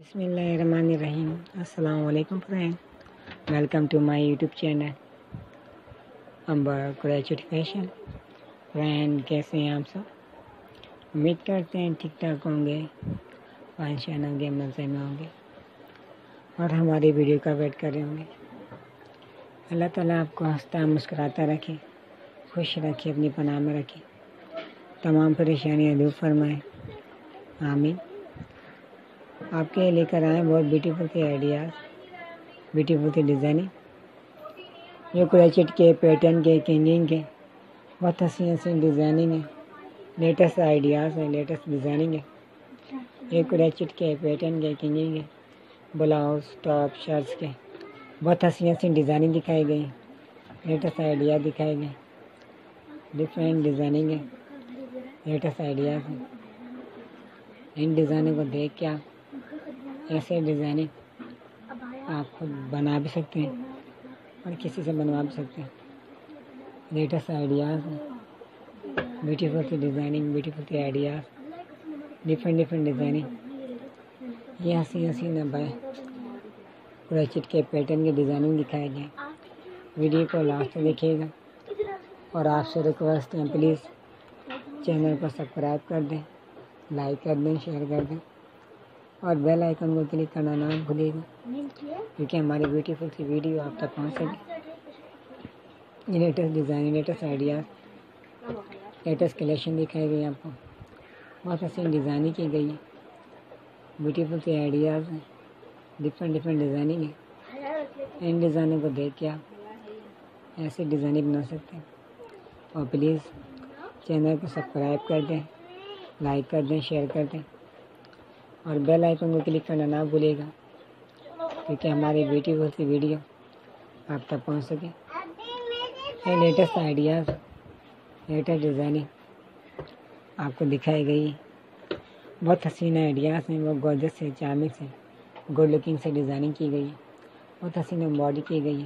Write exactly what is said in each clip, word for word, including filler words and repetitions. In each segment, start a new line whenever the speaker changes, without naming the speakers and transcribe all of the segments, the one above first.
बिस्मिल्लाहिर्रहमानिर्रहीम। अस्सलाम वालेकुम friend, welcome to my YouTube channel Amber Qureshi fashion. Friend कैसे हैं आप सब? उम्मीद करते हैं ठीक ठाक होंगे, फंक्शन होंगे, मज़े में होंगे और हमारी वीडियो का वेट कर रहे होंगे। अल्लाह ताला आपको हंसता मुस्कुराता रखे, खुश रखे, अपनी पनाह में रखे, तमाम परेशानियाँ दूर फरमाए, आमीन। आपके लेकर आए बहुत ब्यूटीफुल के आइडियाज़, ब्यूटीफुल के डिज़ाइनिंग, ये क्रोचेट के पैटर्न के किंगिंग के बहुत हंसी हंसी डिज़ाइनिंग है, लेटेस्ट आइडियाज़ है, लेटेस्ट डिज़ाइनिंग है। ये क्रोचेट के पैटर्न के किंगिंग है, ब्लाउज टॉप शर्ट्स के बहुत हंसी हंसी डिज़ाइनिंग दिखाई गई, लेटेस्ट आइडिया दिखाए गए, डिफरेंट डिज़ाइनिंग है, लेटेस्ट आइडियाज़ हैं। इन डिज़ाइनों को देख के आप ऐसे डिज़ाइनिंग आप खुद बना भी सकते हैं और किसी से बनवा भी सकते हैं। लेटेस्ट आइडियाज़ हैं, ब्यूटीफुल की डिज़ाइनिंग, ब्यूटीफुल के आइडियाज़, डिफरेंट डिफरेंट डिज़ाइनिंग। ये हंसी हंसी न बाय क्रोचेट के पैटर्न के डिज़ाइनिंग दिखाए गए। वीडियो को लास्ट तक देखिएगा और आपसे रिक्वेस्ट है प्लीज़ चैनल को सब्सक्राइब कर दें, लाइक कर दें, शेयर कर दें और बेल आइकन को क्लिक करना ना भूलिएगा, क्योंकि हमारी ब्यूटीफुल सी वीडियो आप तक पहुंच सके। Latest design, latest ideas, latest collection दिखाई गई आपको, बहुत अच्छी डिज़ाइनिंग की गई है, ब्यूटीफुल सी आइडियाज़ हैं, डिफरेंट डिफरेंट डिज़ाइनिंग है। इन डिज़ाइनों को देख के आप ऐसी डिज़ाइनिंग बना सकते हैं। और प्लीज़ चैनल को सब्सक्राइब कर दें, लाइक कर दें, शेयर कर दें और बेल आइकन को क्लिक करना ना भूलिएगा, क्योंकि हमारी ब्यूटीफुल सी वीडियो आप तक पहुंच सके। ये लेटेस्ट आइडियाज़, लेटेस्ट डिज़ाइनिंग आपको दिखाई गई है, बहुत हसीन आइडियाज़ हैं, वो गॉर्जियस से, चार्मिंग से, गुड लुकिंग से डिज़ाइनिंग की गई है, बहुत हसीन एम्ब्रॉयडरी की गई है।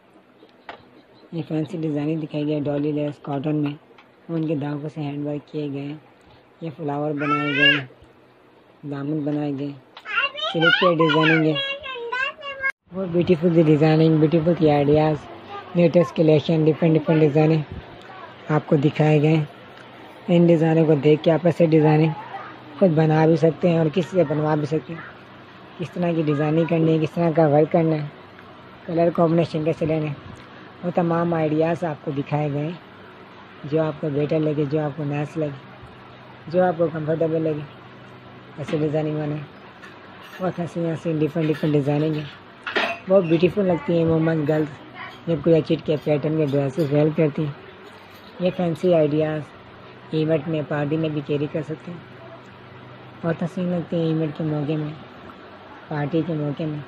ये फैंसी डिज़ाइनिंग दिखाई गई है, डॉली लेस कॉटन में उनके धागों से हैंड वर्क किए गए हैं। ये फ्लावर बनाए गए हैं, दामन बनाए गए, सिल्क पे डिज़ाइनिंग है, बहुत ब्यूटीफुल सी डिज़ाइनिंग, ब्यूटीफुल की ideas, latest collection, different different designing आपको दिखाए गए। इन डिज़ाइनों को देख के आप ऐसे डिज़ाइनिंग खुद बना भी सकते हैं और किसी से बनवा भी सकते हैं। किस तरह की डिज़ाइनिंग करनी है, किस तरह का वर्क करना है, कलर कॉम्बिनेशन कैसे लेना है, वो तमाम आइडियाज़ आपको दिखाए गए, जो आपको बेटर लगे, जो आपको नाइस लगे, जो आपको कंफर्टेबल लगे, ऐसे डिज़ाइनिंग बनाए। बहुत हंसी हंसी डिफरेंट डिफरेंट डिज़ाइनिंग है, बहुत ब्यूटीफुल लगती हैं वुमेन गर्ल्स जब कोई अच्छी के पैटर्न के ड्रेसेस वेयर करती हैं। ये फैंसी आइडियाज़ इवेंट में, पार्टी में भी कैरी कर सकते हैं, बहुत हसीन लगती हैं इवेंट के मौके में, पार्टी के मौके में।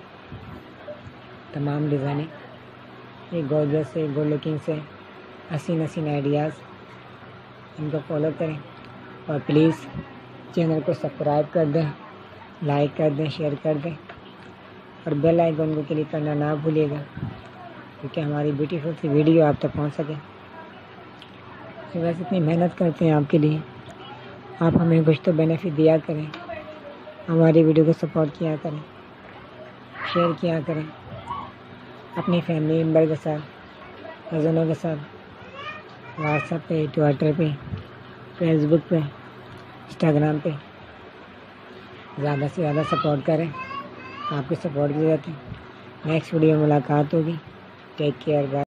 तमाम डिज़ाइनिंग ये गॉर्जियस से, गुड लुकिंग से, हसीन हसीन आइडियाज़, इनको फॉलो करें और प्लीज़ चैनल को सब्सक्राइब कर दें, लाइक कर दें, शेयर कर दें और बेल आइकन को क्लिक करना ना भूलिएगा, क्योंकि हमारी ब्यूटीफुल सी वीडियो आप तक पहुंच सके। तो वैसे इतनी मेहनत करते हैं आपके लिए, आप हमें कुछ तो बेनिफिट दिया करें, हमारी वीडियो को सपोर्ट किया करें, शेयर किया करें अपनी फैमिली मेम्बर के साथ, कज़नों के साथ, व्हाट्सएप पे, ट्विटर पे, फेसबुक पे, इंस्टाग्राम पे। ज़्यादा से ज़्यादा सपोर्ट करें, आपकी सपोर्ट की ज़रूरत है। नेक्स्ट वीडियो में मुलाकात होगी। Take care, bye.